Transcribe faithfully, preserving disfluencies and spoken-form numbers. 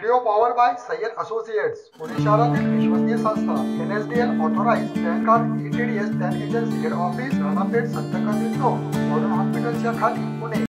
Video power by Sayyad associates, Pune शहरातील विश्वसनीय संस्था. N S D L authorised PAN card E T D S PAN agency head office Ranapeth Sant Kabir चौक, हॉस्पिटलच्या खाली पुणे.